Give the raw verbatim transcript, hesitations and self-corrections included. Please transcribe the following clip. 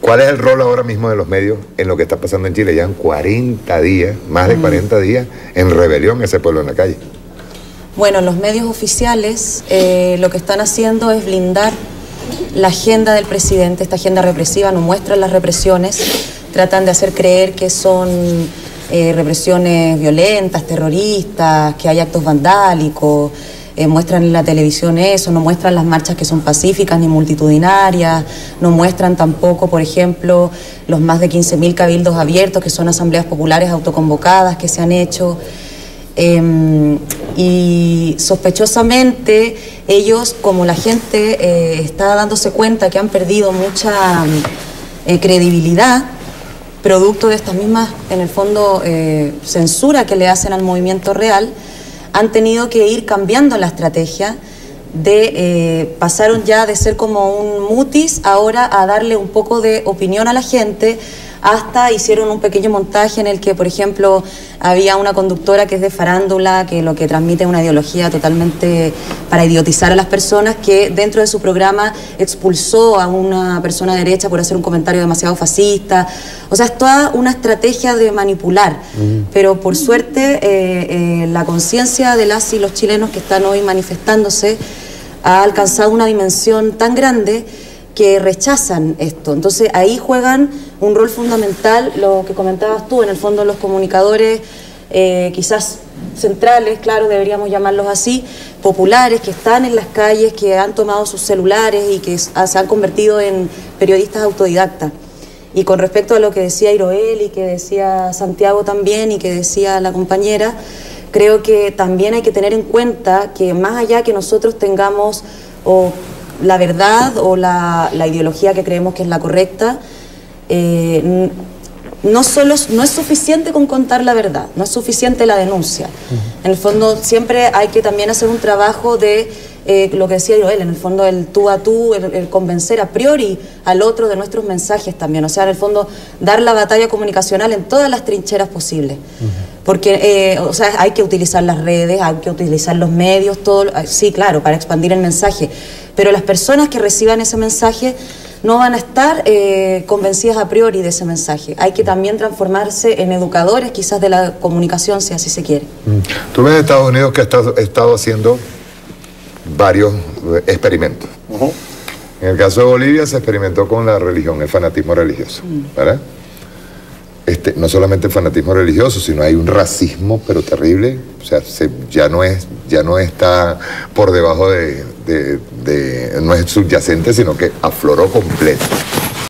¿Cuál es el rol ahora mismo de los medios en lo que está pasando en Chile? Llevan cuarenta días, más de cuarenta días, en rebelión ese pueblo en la calle. Bueno, los medios oficiales eh, lo que están haciendo es blindar la agenda del presidente. Esta agenda represiva no muestra las represiones, tratan de hacer creer que son eh, represiones violentas, terroristas, que hay actos vandálicos. Eh, muestran en la televisión eso, no muestran las marchas que son pacíficas ni multitudinarias, no muestran tampoco, por ejemplo, los más de quince mil cabildos abiertos, que son asambleas populares autoconvocadas que se han hecho. Eh, y sospechosamente ellos, como la gente eh, está dándose cuenta que han perdido mucha eh, credibilidad, producto de estas mismas, en el fondo, eh, censura que le hacen al movimiento real, han tenido que ir cambiando la estrategia de, eh, pasaron ya de ser como un mutis ahora a darle un poco de opinión a la gente, hasta hicieron un pequeño montaje en el que, por ejemplo, había una conductora que es de farándula, que lo que transmite es una ideología totalmente para idiotizar a las personas, que dentro de su programa expulsó a una persona derecha por hacer un comentario demasiado fascista. O sea, es toda una estrategia de manipular, mm. pero por suerte eh, eh, la conciencia de las y los chilenos que están hoy manifestándose ha alcanzado una dimensión tan grande que rechazan esto. Entonces ahí juegan un rol fundamental, lo que comentabas tú, en el fondo los comunicadores eh, quizás centrales, claro, deberíamos llamarlos así, populares, que están en las calles, que han tomado sus celulares y que se han convertido en periodistas autodidactas. Y con respecto a lo que decía Iroel y que decía Santiago también y que decía la compañera, creo que también hay que tener en cuenta que más allá que nosotros tengamos o la verdad o la, la ideología que creemos que es la correcta, eh, no solo no es suficiente con contar la verdad, no es suficiente la denuncia. Uh-huh. En el fondo siempre hay que también hacer un trabajo de eh, lo que decía Joel, en el fondo el tú a tú, el, el convencer a priori al otro de nuestros mensajes también, o sea, en el fondo dar la batalla comunicacional en todas las trincheras posibles. Uh-huh. Porque, eh, o sea, hay que utilizar las redes, hay que utilizar los medios, todo, sí, claro, para expandir el mensaje, pero las personas que reciban ese mensaje no van a estar eh, convencidas a priori de ese mensaje. Hay que también transformarse en educadores, quizás de la comunicación, si así se quiere. Tú ves en Estados Unidos que has estado, estado haciendo varios experimentos. Uh-huh. En el caso de Bolivia se experimentó con la religión, el fanatismo religioso, ¿verdad? Este, no solamente el fanatismo religioso, sino hay un racismo, pero terrible. O sea, se, ya, no es, ya no está por debajo de, de, de... no es subyacente, sino que afloró completo.